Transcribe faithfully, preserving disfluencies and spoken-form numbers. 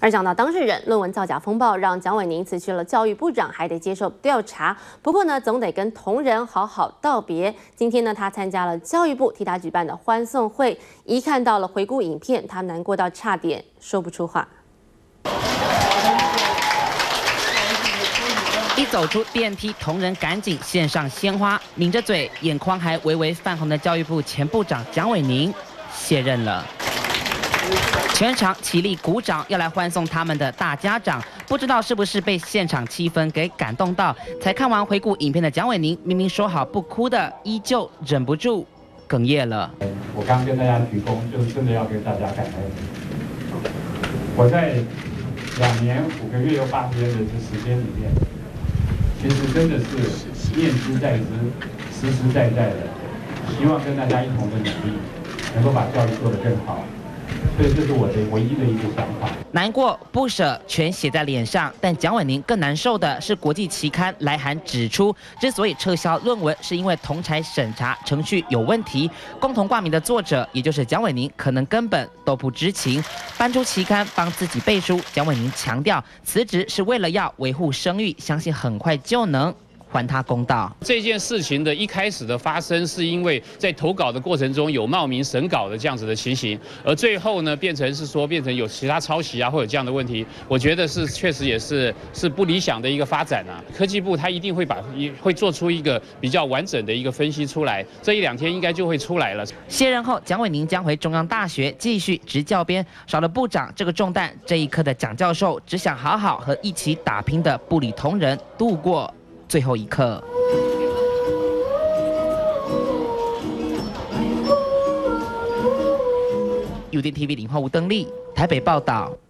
而讲到当事人，论文造假风暴让蒋伟宁辞去了教育部长，还得接受调查。不过呢，总得跟同仁好好道别。今天呢，他参加了教育部替他举办的欢送会，一看到了回顾影片，他难过到差点说不出话。 一走出电梯，同仁赶紧献上鲜花，抿着嘴，眼眶还微微泛红的教育部前部长蒋伟宁卸任了。全场起立鼓掌，要来欢送他们的大家长。不知道是不是被现场气氛给感动到，才看完回顾影片的蒋伟宁，明明说好不哭的，依旧忍不住哽咽了。 我刚跟大家鞠躬，就是真的要跟大家感恩。我在两年五个月又八天的这时间里面。 其实真的是念之在之，实实在在的，希望跟大家一同的努力，能够把教育做得更好。所以这是我的唯一的一个想法。 难过、不舍全写在脸上，但蒋伟宁更难受的是，国际期刊来函指出，之所以撤销论文，是因为同侪审查程序有问题。共同挂名的作者，也就是蒋伟宁，可能根本都不知情。搬出期刊帮自己背书，蒋伟宁强调，辞职是为了要维护声誉，相信很快就能 还他公道。 这件事情的一开始的发生，是因为在投稿的过程中有冒名审稿的这样子的情形，而最后呢，变成是说变成有其他抄袭啊，或者这样的问题，我觉得是确实也是是不理想的一个发展啊。科技部他一定会把会做出一个比较完整的一个分析出来，这一两天应该就会出来了。 卸任后，蒋伟宁将回中央大学继续执教编，少了部长这个重担，这一刻的蒋教授只想好好和一起打拼的部里同仁度过 最后一刻。U D N T V 零号吴登丽台北报道。